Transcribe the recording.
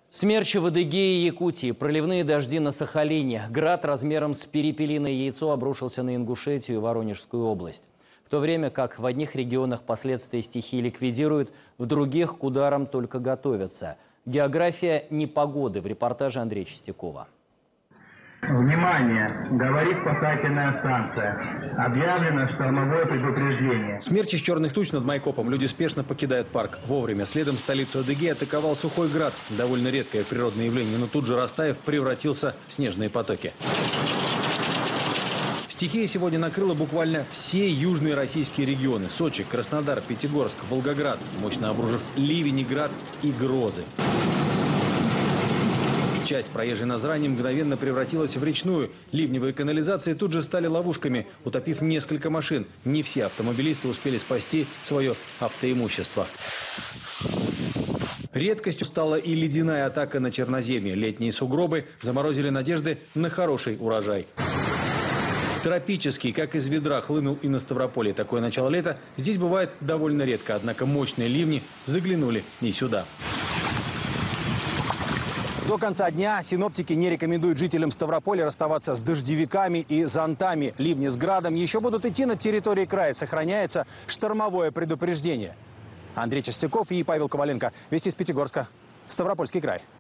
Смерчи в Адыгее и Якутии, проливные дожди на Сахалине, град размером с перепелиное яйцо обрушился на Ингушетию и Воронежскую область. В то время как в одних регионах последствия стихии ликвидируют, в других к ударам только готовятся. География непогоды в репортаже Андрея Чистякова. Внимание! Говорит спасательная станция. Объявлено штормовое предупреждение. Смерчи из черных туч над Майкопом. Люди спешно покидают парк. Вовремя. Следом столицу Адыгеи атаковал сухой град. Довольно редкое природное явление, но тут же, растаяв, превратился в снежные потоки. Стихия сегодня накрыла буквально все южные российские регионы. Сочи, Краснодар, Пятигорск, Волгоград. Мощно обрушив ливень, град и грозы. Часть проезжей Назрани мгновенно превратилась в речную. Ливневые канализации тут же стали ловушками, утопив несколько машин. Не все автомобилисты успели спасти свое автоимущество. Редкостью стала и ледяная атака на Черноземье. Летние сугробы заморозили надежды на хороший урожай. Тропический, как из ведра, хлынул и на Ставрополье. Такое начало лета здесь бывает довольно редко. Однако мощные ливни заглянули и сюда. До конца дня синоптики не рекомендуют жителям Ставрополя расставаться с дождевиками и зонтами. Ливни с градом еще будут идти на территории края. Сохраняется штормовое предупреждение. Андрей Чистяков и Павел Коваленко. Вести из Пятигорска. Ставропольский край.